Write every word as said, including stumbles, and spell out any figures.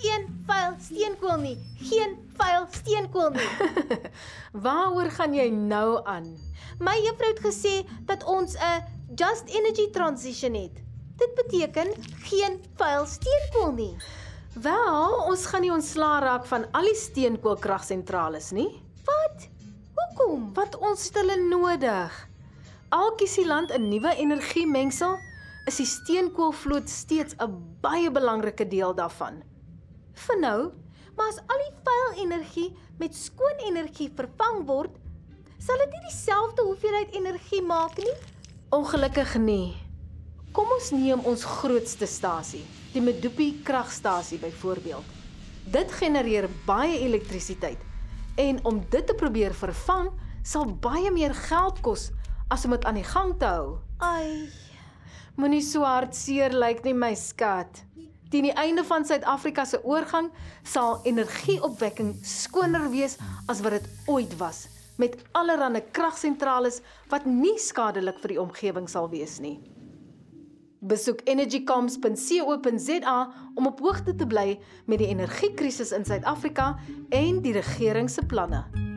geen vuil steenkool nie. Geen vuil steenkool nie. Waaroor gaan jy nou aan? My juffrou het gesê dat ons 'n just energy transition het. Dit beteken geen vuil steenkool nie. Wel, ons gaan nie ontslaa raak van al die steenkoolkragsentrales nie. Wat? Hoekom? Want ons het hulle nodig. Al kies die land 'n nuwe energiemengsel, is die steenkoolvloot steeds 'n baie belangrike deel daarvan. Vir nou, maar as al die vuil energie met skoon energie vervang word, sal dit nie dieselfde hoeveelheid energie maak nie? Ongelukkig nie. Kom ons neem ons grootste stasie, die Medupi kragstasie byvoorbeeld. Dit genereer baie elektrisiteit en om dit te probeer vervang, sal baie meer geld kos as om dit aan die gang te hou. Ai, Moenie so hartseer lyk nie, my skat. Teen die einde van Suid-Afrika se oorgang sal energieopwekking skoner wees as wat dit ooit was, met allerlei kragsentrales wat nie skadelik vir die omgewing sal wees nie. Besoek energycoms punt co punt za om op hoogte te bly met die energiekrisis in Suid-Afrika en die regering se planne.